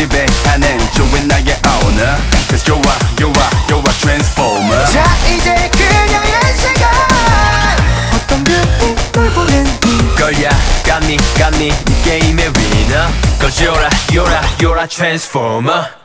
지배하는 좋은 나의 owner. Cause you're a transformer. 자 이제 그녀의 시간. 어떤 뷰티 널 보냈니 걸야 got me 네 게임의 winner. Cause you're a transformer.